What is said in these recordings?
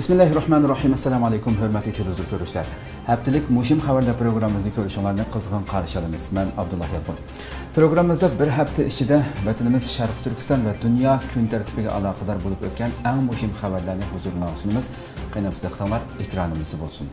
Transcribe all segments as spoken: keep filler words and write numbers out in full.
Bismillahirrahmanirrahim. Assalamu alaykum hörmətli televizor görüşlər. Həftəlik Muhim xəbərlər proqramımızı görüşünlərini qızğın qarşı alırıq. Mən Abdullah Yalqın. Proqramımızda bir həftə içində vətənimiz Şərq Türkistan və dünya gün tərtibigə əlaqədar olub ötən ən mühim xəbərlərini huzuruna sunumuz. Qaynamsız diqqətlər ekranımızda olsun.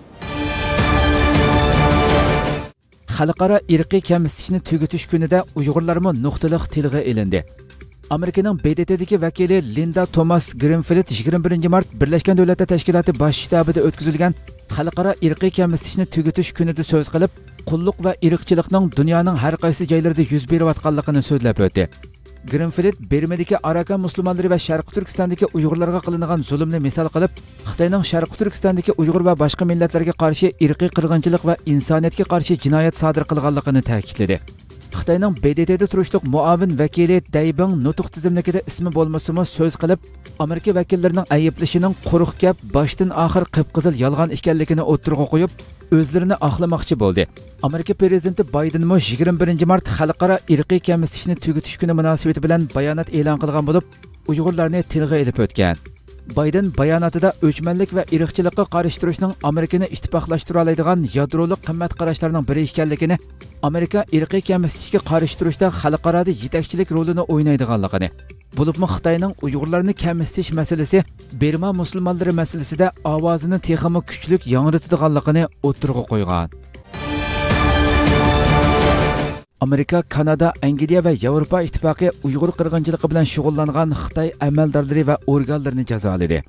Xalqara irqiy kəmsitishni tugutish kunida Uyg'urlarmi nuqtaliq tilg'a elindi. Amerikaning B D T'dagi vakili Linda Thomas Greenfield yigirma birinchi mart Birlashgan Davlatlar Tashkiloti bosh shtabida o'tkazilgan xalqaro irqiy kamsitishni tugutish kunida so'z qilib, qulluq va irqchilikning dunyoning har qaysi joylarida yuz berayotganligini so'zlab o'tdi. Greenfield Bermadagi Arakan musulmonlari va Sharq Turkistondagi Uyg'urlarga qilingan zulmni misol qilib, Xitoyning Sharq Turkistondagi Uyg'ur va boshqa millatlarga qarshi irqiy qirg'inchilik va insoniyatga qarshi jinoyat sodir qilganligini ta'kidladi. Xitoyning B D T'da turishliq muavin vakili Daybing nutq tizimligida ismi bo'lmasimi so'z qilib, Amerika vakillarining ayblashining quruq gap, boshdan oxir qip-qizil yolg'on ekanligini o'tirg'a qo'yib, o'zlarini oqlamoqchi bo'ldi. Amerika prezidenti Bayden mo yigirma birinchi mart xalqaro irqiy kamsitishni tugutish kuni munosabati bilan bayonot e'lon qilgan bo'lib, Uyg'urlarni tilga olib o'tgan. Bayden bayonotida o'chmanlik va irqchilikqa qarshi turishning Amerikani ittifoqlashtira oladigan yadrolik qimmat qarashlarining biri ekanligini, Amerika irqiy kamsitishga qarshi turishda xalqaroda yetakchilik rolini o'ynaydiganligini, bo'libmi Xitoyning Uyg'urlarni kamsitish masalasi Burma musulmonlari masalasida ovozini texmi kuchlik yangritadiganligini o'tirg'a qo'ygan. Amerika, Kanada, Angliya va Yevropa ittifoqi Uyg'ur qirg'inchiligi bilan shug'ullangan Xitoy amaldorlari va organlarini jazoladi.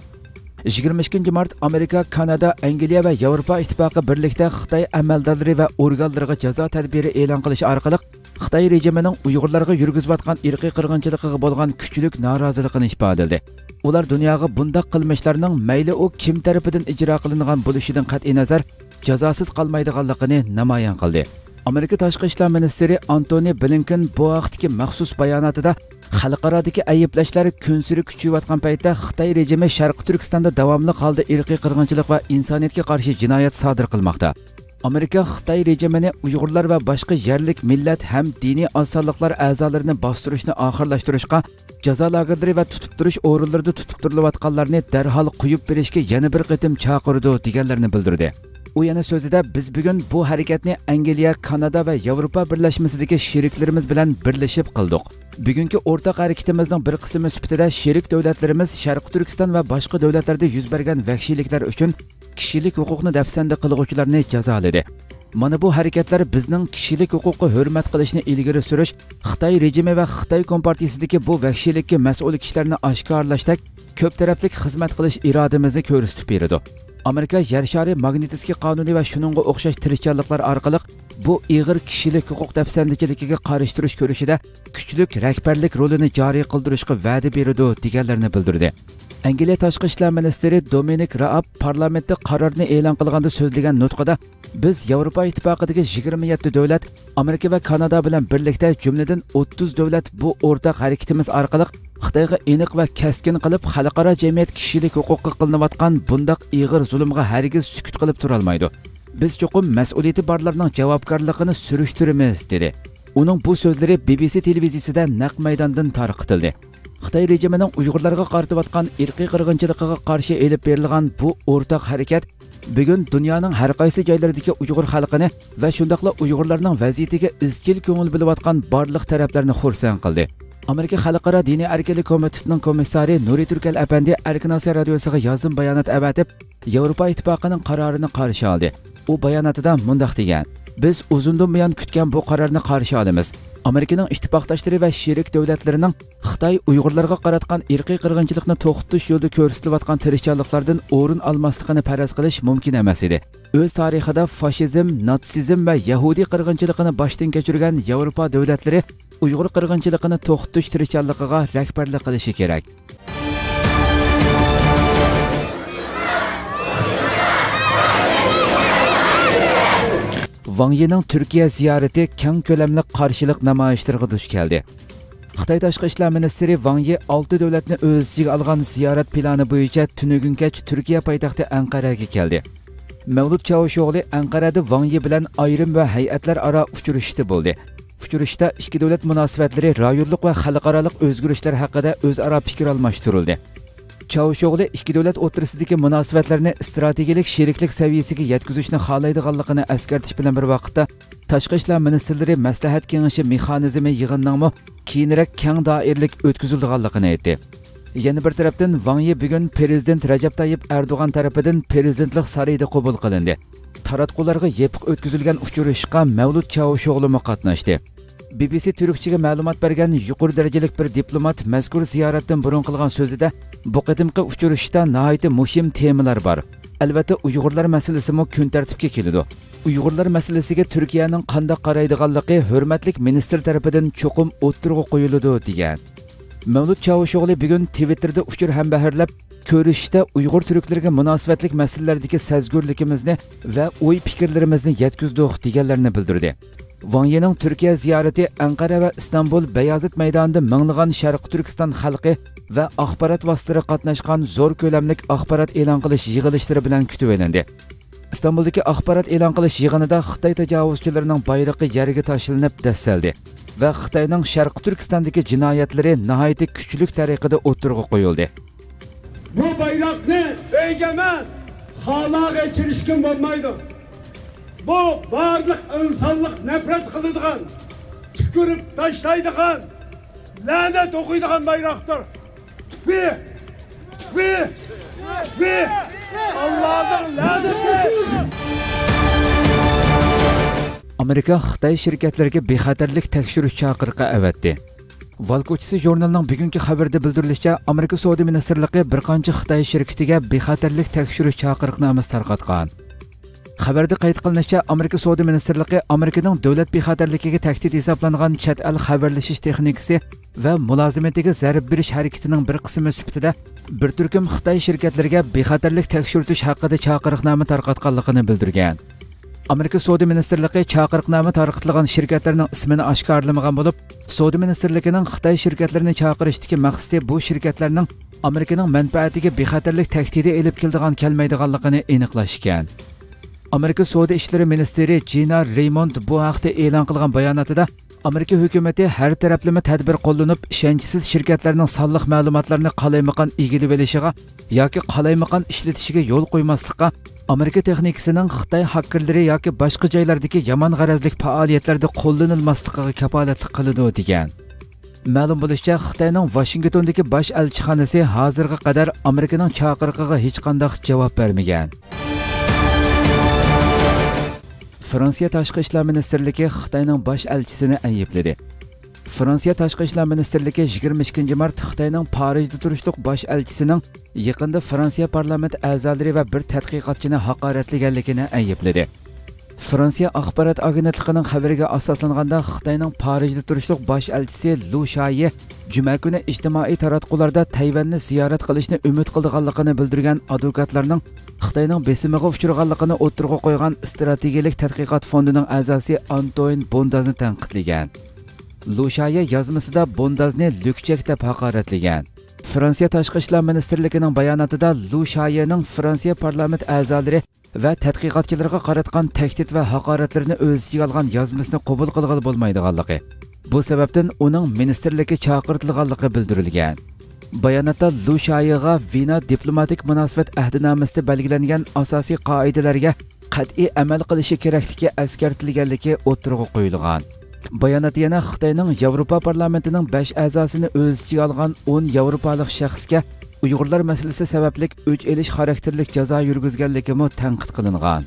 yigirma ikkinchi mart Amerika, Kanada, Angliya va Yevropa ittifoqi birlikda Xitoy amaldorlari va organlariga jazo tadbiri e'lon qilish orqali Xitoy rejimining Uyg'urlarga yurgizayotgan irqiy qirg'inchiligiga bo'lgan kuchlik noroziligini ifodaladi. Ular dunyoga bunday qilmishlarning mayli u kim tarafidan ijro qilingan bo'lishidan qat'iy nazar jazosiz qolmaydiganligini namoyon qildi. Amerika Tashqi ishlar ministri Antony Blinken bu vaqtdagi maxsus bayonotida xalqarodagi ayblashlar kunsiri kuchayotgan paytda Xitoy rejimi Sharq Turkistonda davomli holda irqiy qirg'inchilik va insoniyatga qarshi jinoyat sodir qilmoqda. Amerika Xitoy rejimini Uyg'urlar va boshqa yerlik millat ham diniy osonliklar a'zolarini bostirishni oxirlashtirishga, jazo lagerlari va tutib turish o'rinlarida tutib turilayotganlarni darhol qo'yib berishga yana bir qatim chaqirdi deganlarni bildirdi. U yana so'zida biz bugun bu harakatni Angliya, Kanada va Yevropa birlashmasidagi sheriklarimiz bilan birlashib qildik. Bugungi o'rtaq harakatimizning bir qismi sifatida sherik davlatlarimiz Sharq Turkiston va boshqa davlatlarda yuz bergan vahshiyliklar uchun kishilik huquqni dafsanda qilguvchilarni jazoladi. Mana bu harakatlar bizning kishilik huquqni hurmat qilishni ilgari surish, Xitoy rejimi va Xitoy kompartiyasidagi bu vahshiylikka mas'ul kishilarni oshkorlashdak ko'p tarafli xizmat qilish irodamizni ko'rsatib beradi. Amerika yer shari magnitskiy qonuni va shuningga o'xshash tirishchiliklar orqali bu ig'ir kishilik huquq dafsandachiligiga qarshi turish ko'rishida kuchlik rahbarlik rolini joriy qildirishga va'da berdi deganlarni bildirdi. Angliya tashqi ishlar ministri Dominic Raab parlamentda qarorni e'lon qilganda so'zlagan nutqida biz Yevropa ittifoqidagi yigirma yetti davlat, Amerika va Kanada bilan birlikda jumladan o'ttiz davlat bu o'rtaq harakatimiz orqali Xitoyga aniq va keskin qilib xalqaro jamiyat kishilik huquqqa qilinayotgan bundaq ig'ir zulmga hargiz sukut qilib tura olmaydi. Biz cho'qim mas'uliyati borlarning javobgarligini surishtiramiz dedi. Uning bu so'zlari B B C televiziyasida naq maydondan tarqatildi. Xitoy rejimining Uyg'urlarga qaratayotgan irqiy qirg'inchiligiga qarshi elib berilgan bu o'rtaq harakat bugun dunyoning har qaysi joylaridagi Uyg'ur xalqini va shundaqla Uyg'urlarning vaziyatiga izchil ko'ngil bilayotgan barliq taraflarni xursand qildi. Amerika Xalqaro diniy erkinlik komitetining komissari Nuri Turkal apandi Arkanasiya radiosiga yozim bayonot avatib, Yevropa ittifoqining qarorini qarshi oldi. U bayonotida mundaq degan: biz uzundan buyon kutgan bu qarorni qarshi olamiz. Amerikaning ittifoqdoshlari va sherik davlatlarining Xitoy Uyg'urlarga qaratgan irqiy qirg'inchilikni to'xtatish yo'lida ko'rsatilayotgan tirishchiliklardan o'rin olmasligini faraz qilish mumkin emas edi. O'z tarixida fashizm, natsizm va yahudiy qirg'inchiligini boshdan kechirgan Yevropa davlatlari Uyg'ur qirg'inchiligini to'xtatish tirishchiligiga rahbarlik qilishi kerak. Wang Yining Turkiya ziyarati keng ko'lamli qarshilik namoyishlariga duch keldi. Xitoy tashqi ishlar ministri Wang Yi olti davlatni o'z ichiga olgan ziyorat plani bo'yicha tunugunkach Turkiya poytaxti Anqaraga keldi. Mavlud Çavuşoğlu Anqarada Wang Yi bilan ayrim va hay'atlar aro uchrashishda bo'ldi. Uchrashishda ikki davlat munosabatlari, rayonlik va xalqaroliq o'zgarishlar haqida o'zaro fikr almashtirildi. Çavuşoğlu ikki davlat o'rtasidagi munosabatlarni strategik sheriklik saviyasiga yetkazishni xohlaydiganligini eskartish bilan bir vaqtda Tashqi ishlar ministrlari maslahat kengashi mexanizmi yig'inining keyinroq keng doiralik o'tkazilganligini aytdi. Yana bir tarafdan Wang Yi bugun prezident Rajab Tayyip Erdo'g'an tarafidan prezidentlik sarayida qabul qilindi. Taratqularga yepiq o'tkazilgan uchrashishga Mavlud Çavuşoğlu qatnashdi. B B C Türkçe'ye ma'lumot bergan yuqori darajalik bir diplomat mazkur ziyoratdan burun qilgan so'zida bu qadimgi uchrashishda nihoyatda muhim temalar bor. Albatta Uyg'urlar masalasi mo kun tartibga keladi. Uyg'urlar masalasiga Turkiyaning qanday qaraydiganligi hurmatli ministr tarafidan cho'qim o'ttirg'i qo'yiladi degan. Mavlud Çavuşoğlu bugun Twitterda uchur ham baharlab ko'rishda Uyg'ur turklarga munosabatlik masalalardagi sezgurligimizni va o'y fikrlarimizni yetkazdik deganlarini bildirdi. Wang Yi'ning Turkiya ziyorati Ankara va Istanbul Bayazit maydonida minglagan Sharq Turkiston xalqi va axborot vositalari qatnashgan zo'r ko'lamlik axborot e'lon qilish yig'ilishlari bilan kutib olindi. İstanbuldagi axborot e'lon qilish yig'inida Xitoy tajovuzchilarining bayrog'i yerga tashilinib dassaldi va Xitoyning Sharq Turkistondagi jinoyatlari nihoyatda kuchli tariqada o'tirg'i qo'yildi. Bu bayrakni egemez, hala geçirişkin olmaydı. Bu varlık insanlık nefret kılıdığın, tükürüp taşlaydığı, lanet okuyduğun bayraktır. Tüfi, tüfi, tüfi, Allah'ın laneti. Amerika Xitoy shirkatlariga bexatarlik tekshirish chaqiriqi avatdi. Valkochisi jurnalining bugungi xabarida bildirilishicha, Amerika Savdo ministrligi bir qancha Xitoy shirkatiga bexatarlik tekshirish chaqiriqnomasi tarqatgan. Xabarda qayd qilinishicha, Amerika Savdo ministrligi Amerikaning davlat bexatarligiga tahdid hisoblangan chet el xabarlashish texnikasi va mulozimatiga zarb berish harakatining bir qismi sifatida bir turkum Xitoy shirkatlariga bexatarlik tekshirtish haqida chaqiriqnoma tarqatganligini bildirgan. Amerika Savdo ministrligi chaqiriqnoma tarqatilgan shirkatlarning ismini oshkorlamagan bo'lib, Savdo ministrligining Xitoy shirkatlarini chaqirishdagi maqsadi bu shirkatlarning Amerikaning manfaatiga bexatarlik tahdidi elib keladigan kelmaydiganligini aniqlash ekan. Amerika Savdo ishlari ministri Gina Raymond bu haqda e'lon qilgan bayonotida Amerika hukumati har taraflama tadbir qo'llanib, ishonchsiz shirkatlarning sonliq ma'lumotlarini qalaymaqan egilib olishiga yoki qalaymaqan ishlatishiga yo'l qo'ymaslikqa, Amerika texnikasining Xitoy hakkerlari yoki boshqa joylardagi yomon g'arazlik faoliyatlarda qo'llanilmasligiga kafolatlik qiladi degan. Ma'lum bo'lishicha, Xitoyning Washingtondagi bosh elchixonasi hozirga qadar Amerikaning chaqiriqiga hech qanday javob bermagan. Fransiya Tashqi ishlar ministrligi Xitoyning bosh elchisini aybladi. Fransiya Tashqi ishlar ministrligi yigirma ikkinchi mart Xitoyning Parijda turishliq bosh elchisining yaqinda Fransiya parlament a'zolari va bir tadqiqotchini haqoratlaganligini aybladi. Fransiya axborot agentligining xabariga asoslanganda Xitoyning Parijda turishliq bosh elchisi Lu Shaye juma kuni ijtimoiy taratqularda Tayvanni ziyorat qilishni umid qilganligini bildirgan advokatlarning Xitoyning besimiga uchraganligini o'tirg'i qo'ygan strategik tadqiqot fondining a'zosi Antoine Bondazni tanqidlagan. Lu Shaye yozmasida Bondazni lukchak deb haqoratlagan. Fransiya Tashqi ishlar ministrligining bayonotida Lu Shayening Fransiya parlament a'zolari va tadqiqotchilarga qaratgan tahdid va haqoratlarni o'z ichiga olgan yozmasini qabul qilg'ili bo'lmaydiganligi, bu sababdan uning ministrlikka chaqirtilganligi bildirilgan. Bayonotda Lu Shayega Vina diplomatik munosabat ahdinomasida belgilangan asosiy qoidalarga qat'iy amal qilishi kerakligi eskartilganligi o'tirg'i qo'yilgan. Bayonot yana Xitoyning Yevropa parlamentining besh a'zosini o'z ichiga olgan o'n yevropalik shaxsga Uyg'urlar masalasi sababli o'ch elish xarakterlik jazo yurgizganligi mo tanqid qilingan.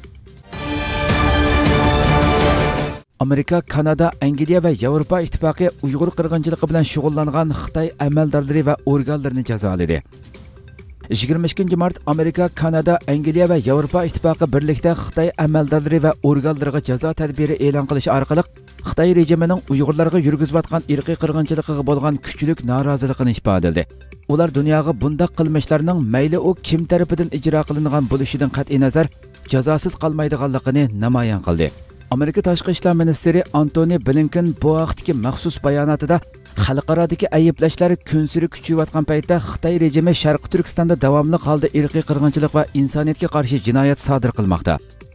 Amerika, Kanada, Angliya va Yevropa ittifoqi Uyg'ur qirg'inchiligi bilan shug'ullangan Xitoy amaldorlari va organlarini jazoladi. yigirma ikkinchi mart Amerika, Kanada, Angliya va Yevropa ittifoqi birlikda Xitoy amaldorlari va organlariga jazo tadbiri e'lon qilish orqali Xitoy rejimining Uyg'urlarga yurgizayotgan irqiy qirg'inchiligiga bo'lgan kuchli noroziligini ifodaladi. Ular dunyoga bunday qilmishlarning mayli u kim tarafidan ijro qilingan bo'lishidan qat'iy nazar jazosiz qolmaydiganligini namoyon qildi. Amerika Tashqi ishlar ministri Antony Blinken bu vaqtdagi maxsus bayonotida xalqarodagi ayblashlar kunsiri kuchayotgan paytda Xitoy rejimi Sharq Turkistonda davomli holda irqiy qirg'inchilik va insoniyatga qarshi jinoyat sodir qilmoqda.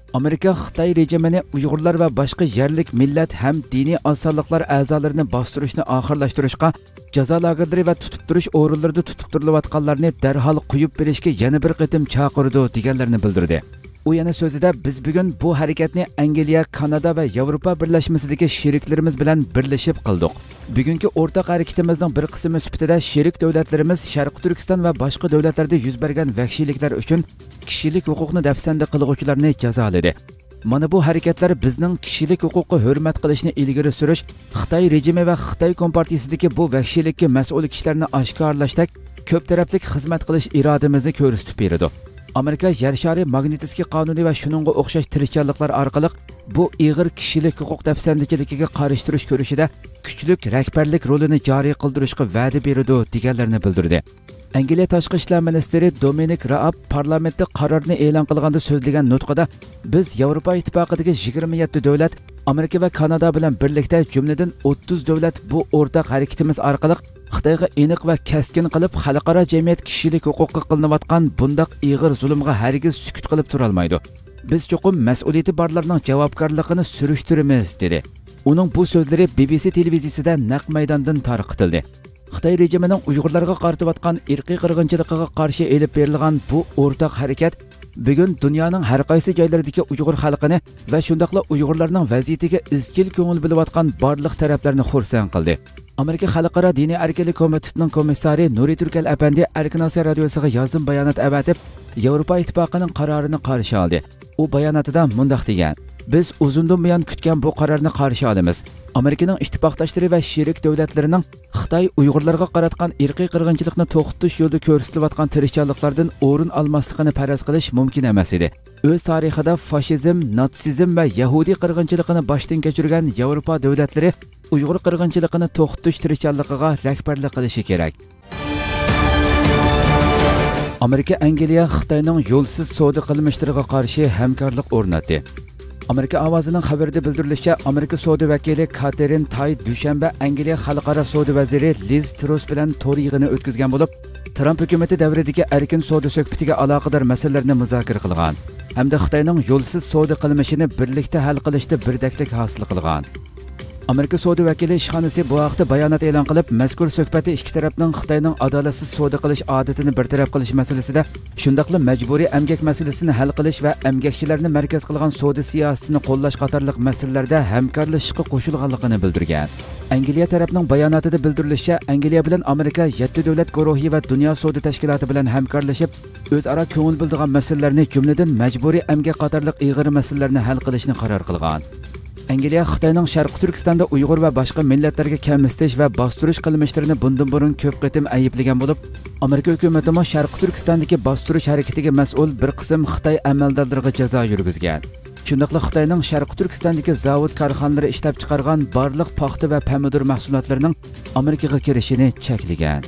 Amerika Xitoy rejimini Uyg'urlar va boshqa yerlik millat ham diniy osonliklar a'zolarini bostirishni oxirlashtirishga, jazo lagerlari va tutib turish o'rinlarida tutib turilayotganlarni darhol qo'yib berishga yana bir qatim chaqirdi deganlarni bildirdi. U yana so'zida biz bugun bu harakatni Angliya, Kanada va Yevropa birlashmasidagi sheriklarimiz bilan birlashib qildik. Bugungi o'rtaq harakatimizning bir qismi sifatida sherik davlatlarimiz Sharqi Turkiston va boshqa davlatlarda yuz bergan vahshiyliklar uchun kishilik huquqni dafsanda qilguvchilarni jazoladi. Mana bu harakatlar bizning kishilik huquqi hurmat qilishni ilgari surish, Xitoy rejimi va Xitoy kompartiyasidagi bu vahshiylikka mas'ul kishilarni oshkorlashdak ko'p taraflik xizmat qilish irodamizni ko'rsatib beradi. Amerika yer shari magnitskiy qonuni va shuningga o'xshash tirishchanliklar orqali bu ig'ir kishilik huquq dafsandichiligiga qarshi turish ko'rishida kuchlik rahbarlik rolini joriy qildirishga va'da berdi deganlarni bildirdi. Angliya tashqi ishlar ministri Dominic Raab parlamentda qarorni e'lon qilganda so'zlagan nutqida biz Yevropa ittifoqidagi yigirma yetti davlat, Amerika va Kanada bilan birlikda jumladan o'ttiz davlat bu o'rtaq harakatimiz orqali Xitoyga aniq va keskin qilib xalqaro jamiyat kishilik huquqqa qilinayotgan bundaq ig'ir zulmga hargiz sukut qilib tura olmaydi. Biz cho'qim mas'uliyati borlarning javobgarligini surishtiramiz dedi. Uning bu so'zlari B B C televiziyasida naq maydondan tarqatildi. Xitoy rejimining Uyg'urlarga qaratayotgan irqiy qirg'inchiligiga qarshi elib berilgan bu o'rtaq harakat bugun dunyoning har qaysi joylaridagi Uyg'ur xalqini va shundaqla Uyg'urlarning vaziyatiga izchil ko'ngil bilayotgan barliq taraflarni xursand qildi. Amerika Xalqaro diniy erkinlik komitetining komissari Nuri Turkal apandi Erkin Osiyo radiosiga yozim bayonot avatib, Yevropa ittifoqining qarorini qarshi oldi. U bayonotida mundaq degan: biz uzundan buyon kutgan bu qarorni qarshi olamiz. Amerikaning ittifoqdoshlari va sherik davlatlarining Xitoy Uyg'urlarga qaratgan irqiy qirg'inchilikni to'xtatish yo'lida ko'rsatilayotgan tirishchanliklardan o'rin olmasligini faraz qilish mumkin emas edi. O'z tarixida fashizm, natsizm va yahudiy qirg'inchiligini boshdan kechirgan Yevropa davlatlari Uyg'ur qirg'inchiligini to'xtatish tirishchanligiga rahbarlik qilishi kerak. Amerika Angliya Xitoyning yo'lsiz savdo qilmishlariga qarshi hamkorlik o'rnatdi. Amerika ovozining xabarida bildirilishicha, Amerika savdo vakili Catherine Tai dushanba Angliya xalqaro savdo vaziri Liz Truss bilan to'r yig'ini o'tkazgan bo'lib, Trump hukumati davridagi erkin savdo suhbatiga aloqador masalalarni muzokara qilgan hamda Xitoyning yo'lsiz savdo qilmishini birlikda hal qilishda birdaklik hosil qilgan. Amerika savdo vakili ishxonasi bu haqda bayonot e'lon qilib, mazkur suhbatda ikki tarafning Xitoyning adolatsiz savdo qilish odatini bartaraf qilish masalasida, shundaqla majburiy emgak masalasini hal qilish va emgakchilarni markaz qilgan savdo siyosatini qo'llash qatorliq masalalarda hamkorlashishga qo'shilganligini bildirgan. Angliya tarafining bayonotida bildirilishicha, Angliya bilan Amerika yetti davlat guruhi va dunyo savdo tashkiloti bilan hamkorlashib, o'zaro ko'ngil bildigan masalalarni, jumladan majburiy emgak qatorliq ig'ir masalalarni hal qilishni qaror qilgan. Angliya Xitoyning Sharqi Turkistonda Uyg'ur va boshqa millatlarga kamsitish va bostirish qilmishlarini bundan burun ko'p qatim ayiblagan bo'lib, Amerika hukumati mo Sharqi Turkistondagi bostirish harakatiga mas'ul bir qism Xitoy amaldorlariga jazo yurgizgan. Shundaqla Xitoyning Sharqi Turkistondagi zavod korxonalari ishlab chiqargan barliq paxta va pomidor mahsulotlarining Amerikaga kirishini cheklagan.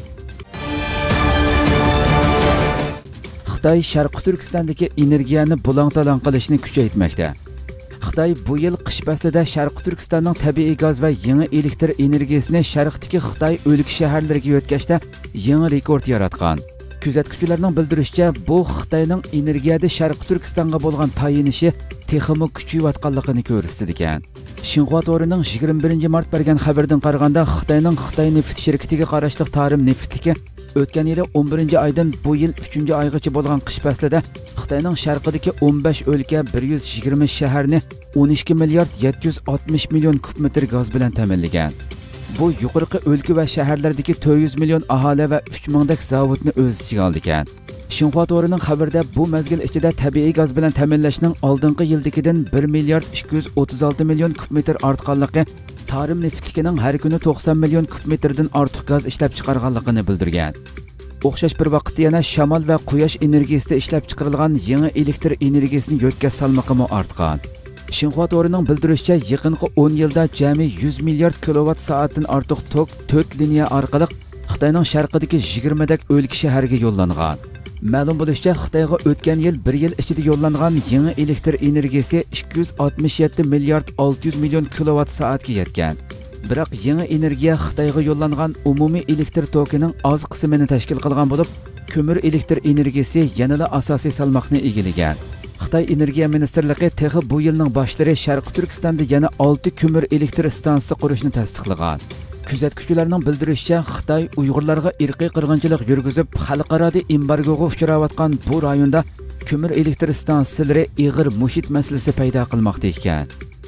Xitoy Sharqi Turkistondagi energiyani bulang-talang qilishni kuchaytirmoqda. Xitoy bu yil qish faslida Sharqi Turkistonning tabiiy gaz va yangi elektr energiyasini sharqdagi Xitoy o'lka shaharlariga yo'tkashda yangi rekord yaratgan. Kuzatuvchilarning bildirishicha, bu Xitoyning energiyada Sharqi Turkistonga bo'lgan tayinishi texmi kuchayotganligini ko'rsatdi ekan. Xinhua to'rining yigirma birinchi mart bergan xabardan qaraganda, Xitoyning Xitoy neft shirkatiga qarashli Tarim neftiki o'tgan yili o'n birinchi oydan bu yil uchinchi oygacha bo'lgan qish faslida Xitoyning sharqidagi o'n besh o'lka bir yuz yigirma shaharni o'n ikki milliard yetti yuz oltmish million kub metr gaz bilan ta'minlagan. Bu yuqorqi o'lka va shaharlardagi to'rt yuz million aholi va uch ming dak zavodni o'z ichiga oldi ekan. Xinhua to'rining xabarida bu mazgil ichida tabiiy gaz bilan ta'minlashning oldingi yildagidan bir milliard ikki yuz o'ttiz olti million kub metr ortganligi, Tarim neftligining har kuni to'qson million kub metrdan ortiq gaz ishlab chiqarganligini bildirgan. O'xshash bir vaqtda yana shamol va quyosh energiyasida ishlab chiqarilgan yangi elektr energiyasini yo'tkazish salmoqi ortgan. Xinhua to'rining bildirishicha, yaqinqi o'n yilda jami yuz milliard kilovat soatdan ortiq tok to'rt liniya orqali Xitoyning sharqidagi yigirma dak o'lka shaharga yo'llangan. Ma'lum bo'lishicha, Xitoyga o'tgan yil bir yil ichida yo'llangan yangi elektr energiyasi ikki yuz oltmish yetti milliard olti yuz million kilovat soatga yetgan. Biroq yangi energiya Xitoyga yo'llangan umumiy elektr tokining oz qismini tashkil qilgan bo'lib, ko'mir elektr energiyasi yanada asosiy salmoqni egallagan. Xitoy Energiya Ministerligi texi bu yilning boshlari Sharq Turkistonda yana olti ko'mir elektr stansiyasi qurishni tasdiqlagan. Kuzatuvchilarning bildirishicha, Xitoy Uyg'urlarga irqiy qirg'inchilik yurgizib, xalqaro embargoga uchrayotgan bu rayonda ko'mir elektr stansiyalari ig'ir muhit masalasi paydo qilmoqda ekan.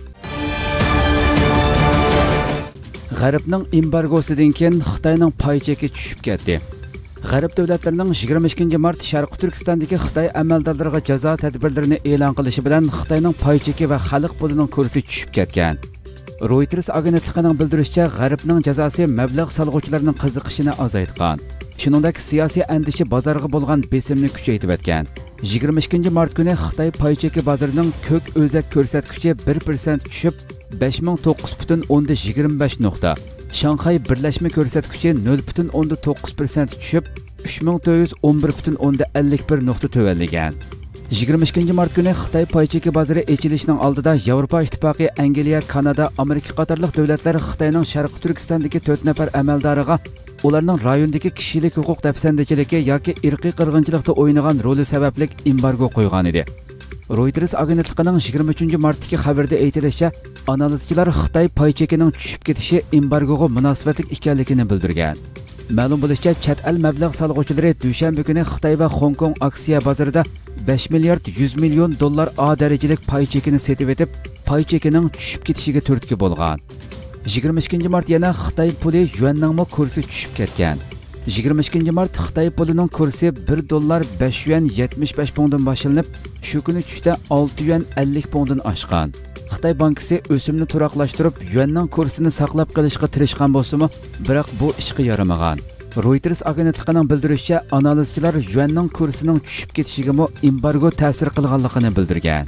G'arbning embargosidan keyin Xitoyning pay cheki tushib ketdi. G'arb davlatlarining yigirma ikkinchi mart Sharq Turkistondagi Xitoy amaldorlariga jazo tadbirlarini e'lon qilishi bilan Xitoyning pay cheki va xalq pulining kursi tushib ketgan. Reuters agentligining bildirishicha, G'arbning jazosi mablag' solg'uvchilarning qiziqishini azaytgan. Shuningdek, siyosiy andishi bozorga bo'lgan besimni kuchaytirib o'tgan. yigirma ikkinchi mart kuni Xitoy pay cheki bozorining ko'k o'zak ko'rsatkichi bir foiz tushib besh ming to'qqiz butun o'nda yigirma besh nuqta. Shanxay birlashma ko'rsatkichi nol butun o'nda to'qqiz foiz tushib uch ming to'rt yuz o'n bir butun o'nda ellik bir nuqta tuvalligan. yigirma ikkinchi mart kuni Xitoy pay cheki bozori echilishining oldida Yevropa Ittifoqi, Angliya, Kanada, Amerika qatorliq davlatlar Xitoyning Sharq Turkistondagi to'rt nafar amaldoriga ularning rayondagi kishilik huquq dafsandichiligi yoki irqiy qirg'inchilikda o'ynagan roli sababli embargo qo'ygan edi. Reuters agentligining yigirma uchinchi martdagi xabarda aytilishicha, analizchilar Xitoy pay chekining tushib ketishi embargoga munosabatli ekanligini bildirgan. Ma'lum bo'lishicha, chet el mablag' solg'uvchilari dushanba kuni Xitoy va Hong Kong aksiya bozorida besh milliard yuz million dollar A darajalik pay chekini setib etib, pay chekining tushib ketishiga turtki bo'lgan. yigirma ikkinchi mart yana Xitoy puli yuanning kursi tushib ketgan. yigirma ikkinchi mart Xitoy pulining kursi bir dollar besh yuan yetmish besh ponddan boshlanib, shu kuni tushda olti yuan ellik ponddan oshgan. Xitoy bankisi o'simni turaqlashtirib, yuanning kursini saqlab qolishga tirishgan bo'lsa-mu, biroq bu ishga yaramagan. Reuters agentligining bildirishicha, analizchilar yuanning kursining tushib ketishiga mo embargo ta'sir qilganligini bildirgan.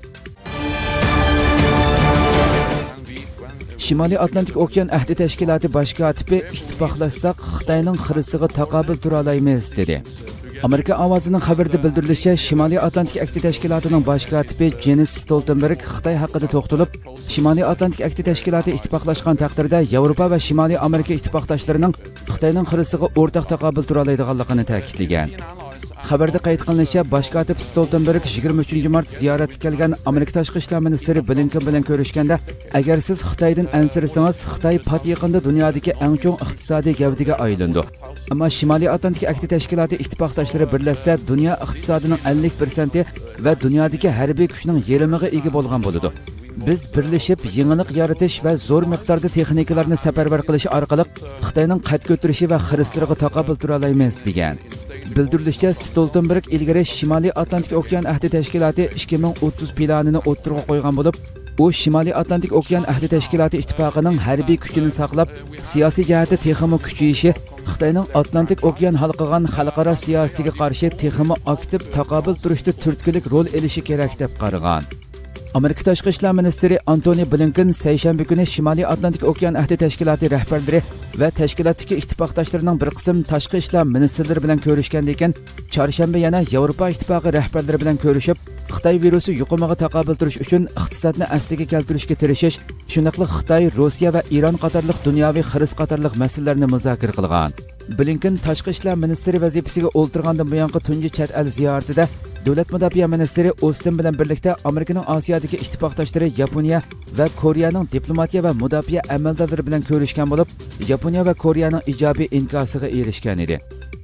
Shimoliy Atlantik okean ahdi tashkiloti bosh kotibi ittifoqlashsak Xitoyning xirisiga taqobil tura olamiz dedi. Amerika ovozining xabarida bildirilishicha, Shimoliy Atlantik ahdi tashkilotining bosh kotibi Jens Stoltenberg Xitoy haqida to'xtalib, Shimoliy Atlantik ahdi tashkiloti ittifoqlashgan taqdirda Yevropa va Shimoliy Amerika ittifoqdoshlarining Xitoyning xirisiga o'rtaq taqobil tura oladiganligini ta'kidlagan. Xabarda qayd qilinishicha, bosh kotib Stoltenberg yigirma uchinchi mart ziyoratga kelgan Amerika tashqi ishlar ministri Blinken bilan ko'rishganda, agar siz Xitoydan ansirasangiz, Xitoy pat yaqinda dunyodagi eng chong iqtisodiy gavdaga aylandi. Ammo Shimoliy Atlantik ahdi tashkiloti ittifoqdoshlari birlashsa, dunyo iqtisodining ellik foizi va dunyodagi harbiy kuchning yarmiga ega bo'lgan bo'ladi. Biz birlashib, yangilik yaratish va zo'r miqdorda texnikalarni safarbar qilish orqali Xitoyning qad ko'tarishi va xirislariga taqobil tura olamiz degan. Bildirilishicha, Stoltenberg ilgari Shimoliy Atlantik okean ahdi tashkiloti ikki ming o'ttiz planini o'ttirg'a qo'ygan bo'lib, u Shimoliy Atlantik okean ahdi tashkiloti ittifoqining harbiy kuchini saqlab, siyosiy jihatda texmo kuchayishi, Xitoyning Atlantik okean halqigan xalqaro siyosatiga qarshi texmo aktiv taqobil turishda turtkilik rol elishi kerak deb qaragan. Amerika tashqi ishlar ministri Antony Blinken seshanba kuni Shimoliy Atlantik okean ahdi tashkiloti rahbarlari va tashkilotdagi ittifoqdoshlarining bir qism tashqi ishlar ministrlari bilan ko'rishgandan keyin chorshanba yana Yevropa ittifoqi rahbarlari bilan ko'rishib, Xitoy virusi yuqumiga taqobil turish uchun iqtisodni asliga keltirishga tirishish, shuningdek Xitoy, Rossiya va Eron qatorliq dunyoviy xiris qatorliq masalalarni muzokara qilgan. Blinken tashqi ishlar ministri vazifasiga o'ltirgandan buyongi tunji chet el ziyoratida Davlat mudofaa ministri Ostin bilan birlikda Amerikaning Osiyodagi ittifoqdoshlari Yaponiya va Koreyaning diplomatiya va mudofaa amaldorlari bilan ko'rishgan bo'lib, Yaponiya va Koreyaning ijobiy inkosiga erishgan edi.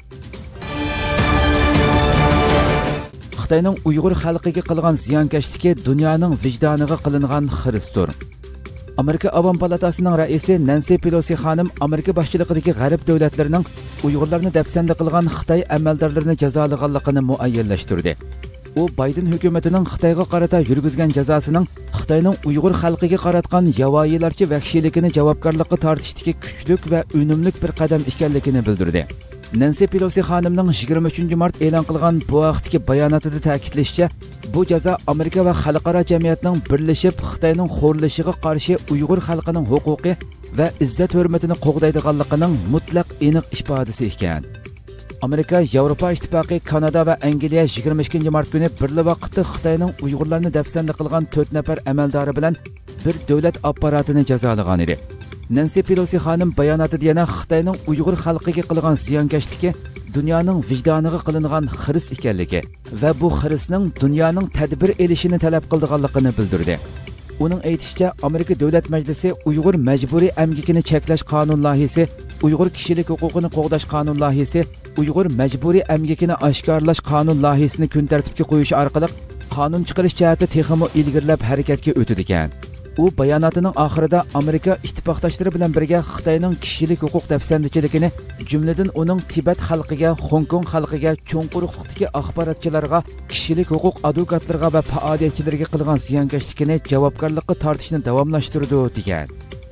Xitoyning Uyg'ur xalqiga qilgan ziyonkashligi dunyoning vijdoniga qilingan xirisdir. Amerika Avam palatasining raisi Nancy Pelosi xonim Amerika boshchiligidagi g'arb davlatlarining Uyg'urlarni dafsanda qilgan Xitoy amaldorlarini jazolaganligini muayyanlashtirdi. U Biden hukumatining Xitoyga qarata yurgizgan jazosining Xitoyning Uyg'ur xalqiga qaratgan yavoyilarcha vahshiyligini javobgarlikka tortishdagi kuchli va unumli bir qadam ekanligini bildirdi. Nancy Pelosi xonimning yigirma uchinchi mart e'lon qilgan bu vaqtdagi bayonotida ta'kidlashicha, bu jazo Amerika va xalqaro jamiyatning birlashib Xitoyning xo'rlashiga qarshi Uyg'ur xalqining huquqi va izzat hurmatini qo'g'daydiganligining mutlaq aniq ifodasi ekan. Amerika, Yevropa Ittifoqi, Kanada va Angliya yigirma ikkinchi mart kuni birli vaqtda Xitoyning Uyg'urlarni dafsanda qilgan to'rt nafar amaldori bilan bir davlat apparatini jazolagan edi. Nancy Pelosi xonim bayonotida yana Xitoyning Uyg'ur xalqiga qilgan ziyonkashligi dunyoning vijdoniga qilingan xiris ekanligi va bu xirisning dunyoning tadbir elishini talab qilganligini bildirdi. Uning aytishicha, Amerika Davlat Majlisi Uyg'ur majburiy emgikini cheklash qonun loyihasi, Uyg'ur kishilik huquqini qo'g'dash qonun loyihasi, Uyg'ur majburiy emgikini oshkorlash qonun loyihasini kun tartibga qo'yish orqali qonun chiqarish jihati texmo ilgirlab harakatga o'tdi ekan. U bayonotining oxirida Amerika ittifoqdoshlari bilan birga Xitoyning kishilik huquq dafsandichiligini, jumladan uning Tibet xalqiga, Hong Kong xalqiga, cho'nquruqlikdagi axborotchilarga, kishilik huquq advokatlarga va faoliyatchilarga qilgan ziyonkashlikni javobgarlikka tortishni davomlashtirdi degan.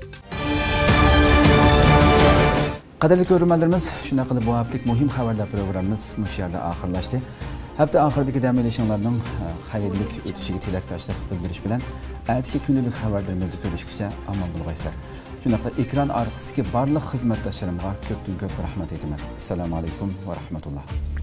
Qadrli ko'ruvchilarimiz, shunday qilib bu haftalik muhim xabarlar programmamiz mush yerda oxirlashdi. Hafta oxiridagi dam olishinglarning xayrli o'tishiga tilakdoshlik bildirish bilan aytki kunlik xabarlarimizni ko'rishgacha omon bo'lgaysizlar. Shunday ekran orqasidagi barliq xizmatdoshlarimga ko'pdan ko'p rahmat aytaman. Assalomu alaykum va rahmatulloh.